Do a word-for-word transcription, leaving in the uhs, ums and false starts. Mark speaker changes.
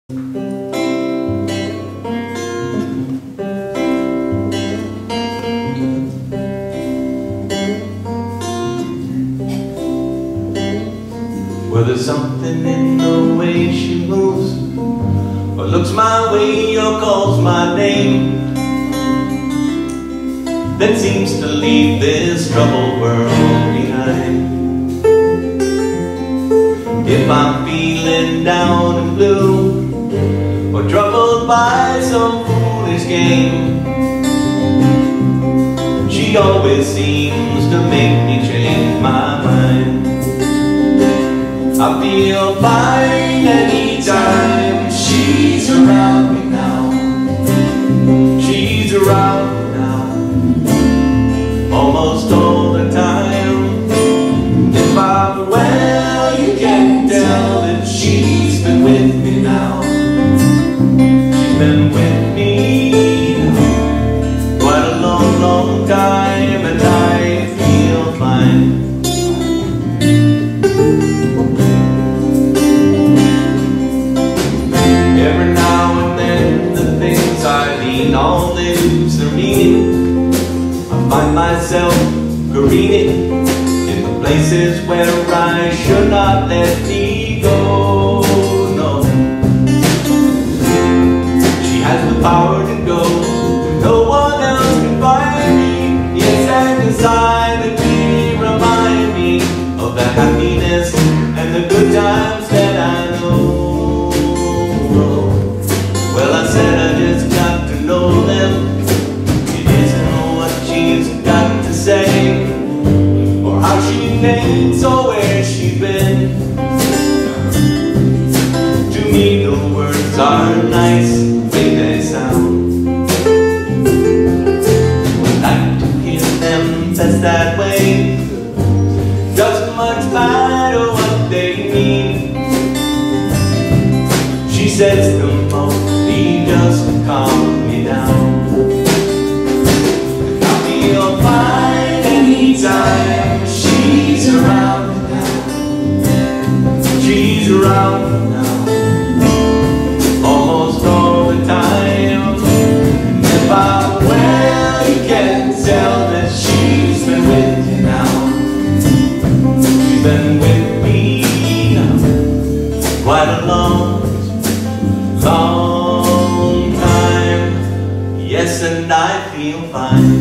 Speaker 1: Well, there's something in the way she moves, or looks my way or calls my name, that seems to leave this troubled world behind. If I'm feeling down and blue, or troubled by some foolish game, she always seems to make me change my mind. I feel fine anytime she's around me now. She's around me now, almost all the time. If I'm well, you can tell that she's been with me now. She's been with me now quite a long, long time, and I feel fine. Every now and then the things I lean on, they lose their meaning. I find myself careening in the places where I should not let me go, no. She has the power to go, no one else can find me. Yes, and inside the key remind me of the happiness and the good times that I know. Well, I said I just got to know them. It isn't what she's got to say, or how she thinks, or where she's been. To me the words are nice, the way they sound. I like to hear them best that way. Doesn't much matter what they mean. She says the most just to calm me down. I feel fine anytime she's around now. She's around now, almost all the time. And if I'm well, you can tell that she's been with you now. She's been with me now quite a long, long. Yes, and I feel fine.